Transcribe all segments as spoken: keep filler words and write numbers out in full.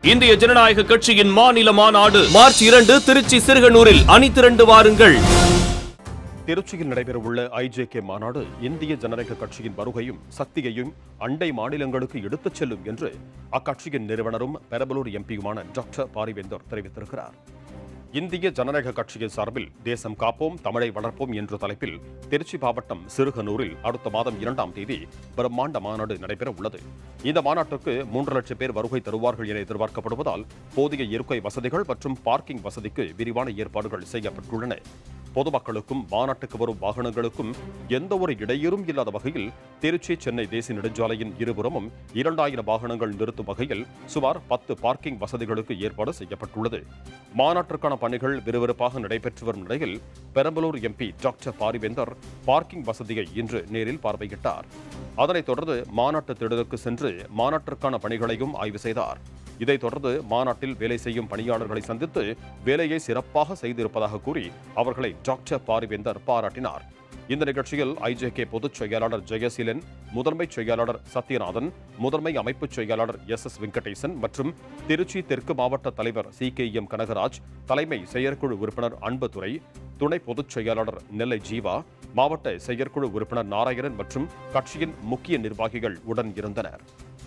இந்திய ஜனநாயக கட்சியின் மாநில மாநாடு மார்ச் இரண்டு திருச்சி சிறுகனூரில் அணி திரண்டு வாருங்கள். திருச்சியில் நடைபெறவுள்ள ஐஜேகே மாநாடு இந்திய ஜனநாயக கட்சியின் வருகையும் சக்தியையும் அண்டை மாநிலங்களுக்கு எடுத்துச் செல்லும் என்று அக்கட்சியின் நிறுவனரும் பெரம்பலூர் எம்பியுமான டாக்டர் பாரிவேந்தர் தெரிவித்திருக்கிறார். இந்திய ஜனநாயக கட்சியின் சார்பில் தேசம் காப்போம் தமிழை வளர்ப்போம் என்ற தலைப்பில் திருச்சி மாவட்டம் சிறுகனூரில் அடுத்த மாதம் இரண்டாம் தேதி பிரம்மாண்ட மாநாடு நடைபெற உள்ளது. இந்த மாநாட்டுக்கு மூன்று லட்சம் பேர் வருகை தருவார்கள் என எதிர்பார்க்கப்படுவதால் போதிய இருக்கை வசதிகள் மற்றும் பார்க்கிங் வசதிக்கு விரிவான ஏற்பாடுகள் செய்யப்பட்டுள்ளன. பொதுமக்களுக்கும் மாநாட்டுக்கு வரும் வாகனங்களுக்கும் எந்த ஒரு இடையூறும் இல்லாத வகையில் திருச்சி சென்னை தேசிய நெடுஞ்சாலையின் இருபுறமும் இரண்டாயிரம் வாகனங்கள் நிறுத்தும் வகையில் சுமார் பத்து பார்க்கிங் வசதிகளுக்கு ஏற்பாடு செய்யப்பட்டுள்ளது. மாநாட்டிற்கான பணிகள் விறுவிறுப்பாக நடைபெற்று வரும் நிலையில் Perambalur MP doctor Paarivendhar parking வசதியை இன்று நேரில் பார்வையிட்டார். அதனைத் தொடர்ந்து மாநாட்டு திடலுக்கு சென்று மாநாட்டிற்கான பணிகளையும் ஆய்வு செய்தார். இதைத் தொடர்ந்து மாநாட்டில் வேலை செய்யும் பணியாளர்களை சந்தித்து வேலையை சிறப்பாக செய்திருப்பதாக கூறி அவர்களை டாக்டர் பாரிவேந்தர் பாராட்டினார். இந்த நிகழ்ச்சியில் ஐஜேகே பொதுச் செயலாளர் ஜெயசீலன், முதன்மை செயலாளர் சத்யநாதன், முதன்மை அமைப்பு செயலாளர் எஸ் எஸ் வெங்கடேசன் மற்றும் திருச்சி தெற்கு மாவட்ட தலைவர் சி கே எம் கனகராஜ், தலைமை செயற்குழு உறுப்பினர் அன்புதுரை, துணை பொதுச் செயலாளர் நெல்லை ஜீவா, மாவட்ட செயற்குழு உறுப்பினர் நாராயணன் மற்றும் கட்சியின் முக்கிய நிர்வாகிகள் உடன் இருந்தனர்.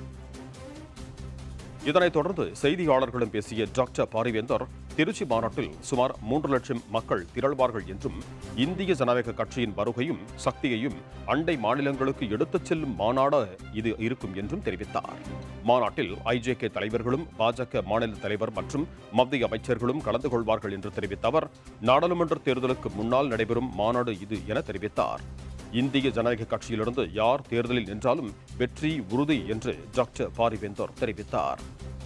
இதனைத் தொடர்ந்து செய்தியாளர்களிடம் பேசிய டாக்டர் பாரிவேந்தர் திருச்சி மாநாட்டில் சுமார் மூன்று லட்சம் மக்கள் திரள்வார்கள் என்றும் இந்திய ஜனநாயக கட்சியின் வருகையும் சக்தியையும் அண்டை மாநிலங்களுக்கு எடுத்துச் செல்லும் மாநாடு இது இருக்கும் என்றும் தெரிவித்தார். மாநாட்டில் ஐஜேகே தலைவர்களும் பாஜக மாநில தலைவர் மற்றும் மத்திய அமைச்சர்களும் கலந்து கொள்வார்கள் என்று தெரிவித்த அவர் நாடாளுமன்ற தேர்தலுக்கு முன்னால் நடைபெறும் மாநாடு இது என தெரிவித்தார். இந்திய ஜனநாயக கட்சியிலிருந்து யார் தேர்தலில் நின்றாலும் வெற்றி உறுதி என்று டாக்டர் பாரிவேந்தர் தெரிவித்தார்.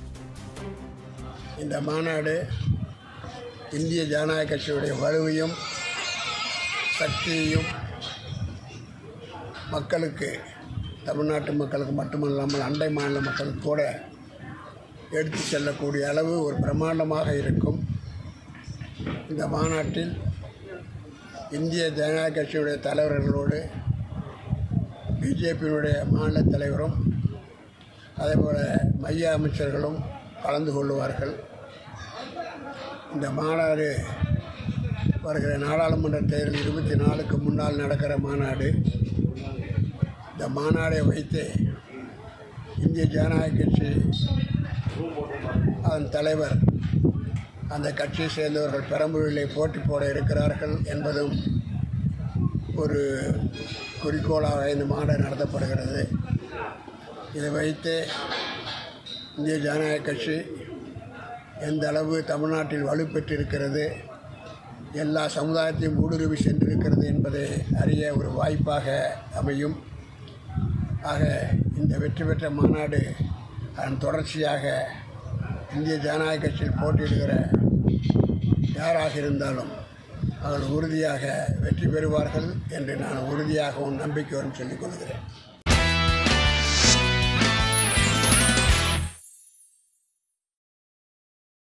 இந்த மாநாடு இந்திய ஜனநாயக கட்சியுடைய வலுவையும் சக்தியையும் மக்களுக்கு, தமிழ்நாட்டு மக்களுக்கு மட்டுமல்லாமல் அண்டை மாநில மக்களுக்கு கூட எடுத்து செல்லக்கூடிய அளவு ஒரு பிரம்மாண்டமாக இருக்கும். இந்த மாநாட்டில் இந்திய ஜனநாயக கட்சியுடைய தலைவர்களோடு பிஜேபியினுடைய மாநில தலைவரும் அதேபோல் மைய அமைச்சர்களும் கலந்து கொள்வார்கள். இந்த மாநாடு வருகிற நாடாளுமன்ற தேர்தல் இருபத்தி நாலுக்கு முன்னால் நடக்கிற மாநாடு. இந்த மாநாடை வைத்து இந்திய ஜனநாயக கட்சி அதன் தலைவர் அந்த கட்சியை சேர்ந்தவர்கள் பெரம்பலூரிலே போட்டி போட இருக்கிறார்கள் என்பதும் ஒரு குறிக்கோளாக இந்த மாநாடு நடத்தப்படுகிறது. இதை வைத்து இந்திய ஜனநாயக கட்சி எந்த அளவு தமிழ்நாட்டில் வலுப்பெற்றிருக்கிறது, எல்லா சமுதாயத்தையும் ஊடுருவி சென்றிருக்கிறது என்பதை அறிய ஒரு வாய்ப்பாக அமையும். ஆக இந்த வெற்றி பெற்ற மாநாடு அதன் தொடர்ச்சியாக இந்திய ஜனநாயக கட்சியில் போட்டியிடுகிற யாராக இருந்தாலும் அவர்கள் உறுதியாக வெற்றி பெறுவார்கள் என்று நான் உறுதியாகவும் நம்பிக்கையோடும் சொல்லிக் கொள்கிறேன்.